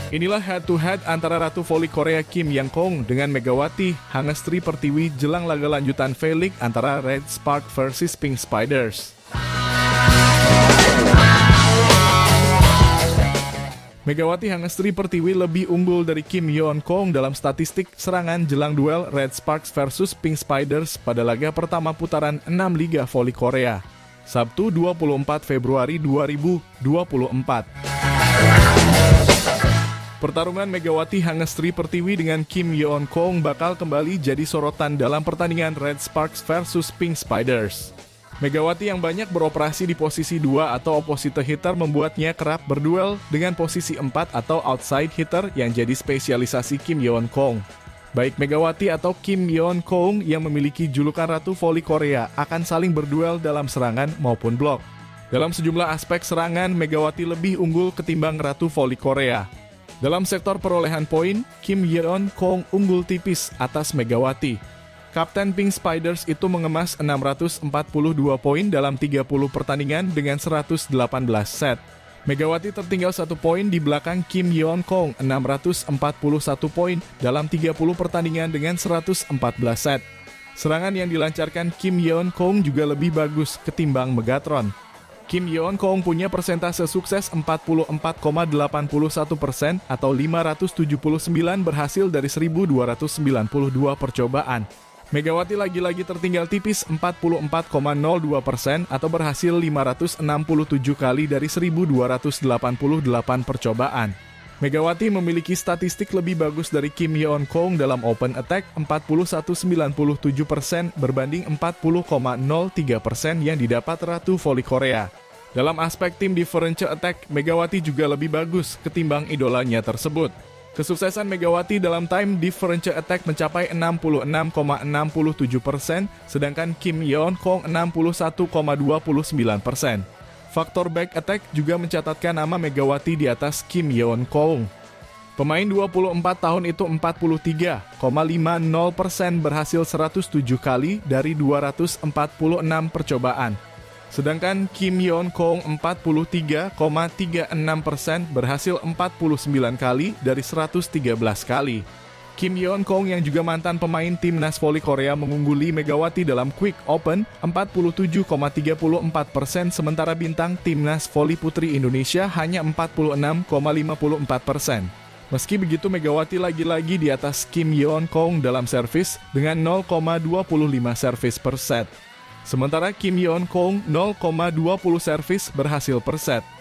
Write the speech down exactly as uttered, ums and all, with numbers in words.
Inilah head-to-head antara Ratu Voli Korea Kim Yang-kong dengan Megawati Hangestri Pertiwi jelang laga lanjutan V-League antara Red Spark versus Pink Spiders. Megawati Hangestri Pertiwi lebih unggul dari Kim Yeon-kong dalam statistik serangan jelang duel Red Sparks versus Pink Spiders pada laga pertama putaran enam Liga Voli Korea, Sabtu dua puluh empat Februari dua ribu dua puluh empat. Pertarungan Megawati Hangestri Pertiwi dengan Kim Yeon-kong bakal kembali jadi sorotan dalam pertandingan Red Sparks versus Pink Spiders. Megawati yang banyak beroperasi di posisi dua atau opposite hitter membuatnya kerap berduel dengan posisi empat atau outside hitter yang jadi spesialisasi Kim Yeon-kong. Baik Megawati atau Kim Yeon-kong yang memiliki julukan Ratu Voli Korea akan saling berduel dalam serangan maupun blok. Dalam sejumlah aspek serangan, Megawati lebih unggul ketimbang Ratu Voli Korea. Dalam sektor perolehan poin, Kim Yeon-kong unggul tipis atas Megawati. Kapten Pink Spiders itu mengemas enam ratus empat puluh dua poin dalam tiga puluh pertandingan dengan seratus delapan belas set. Megawati tertinggal satu poin di belakang Kim Yeon-kong enam ratus empat puluh satu poin dalam tiga puluh pertandingan dengan seratus empat belas set. Serangan yang dilancarkan Kim Yeon-kong juga lebih bagus ketimbang Megatron. Kim Yeon-kong punya persentase sukses empat puluh empat koma delapan satu persen atau lima ratus tujuh puluh sembilan berhasil dari seribu dua ratus sembilan puluh dua percobaan. Megawati lagi-lagi tertinggal tipis empat puluh empat koma nol dua persen atau berhasil lima ratus enam puluh tujuh kali dari seribu dua ratus delapan puluh delapan percobaan. Megawati memiliki statistik lebih bagus dari Kim Yeon-kong dalam open attack empat puluh satu koma sembilan tujuh persen berbanding empat puluh koma nol tiga persen yang didapat Ratu Voli Korea. Dalam aspek tim differential attack, Megawati juga lebih bagus ketimbang idolanya tersebut. Kesuksesan Megawati dalam time differential attack mencapai enam puluh enam koma enam tujuh persen, sedangkan Kim Yeon-kong enam puluh satu koma dua sembilan persen. Faktor back attack juga mencatatkan nama Megawati di atas Kim Yeon-kong. Pemain dua puluh empat tahun itu empat puluh tiga koma lima nol persen berhasil seratus tujuh kali dari dua ratus empat puluh enam percobaan. Sedangkan Kim Yeon-kong empat puluh tiga koma tiga enam persen berhasil empat puluh sembilan kali dari seratus tiga belas kali. Kim Yeon-kong yang juga mantan pemain timnas voli Korea mengungguli Megawati dalam Quick Open empat puluh tujuh koma tiga empat persen, sementara bintang timnas voli putri Indonesia hanya empat puluh enam koma lima empat persen. Meski begitu, Megawati lagi-lagi di atas Kim Yeon-kong dalam servis dengan nol koma dua lima servis per set. Sementara Kim Yeon-kong nol koma dua puluh servis berhasil per set.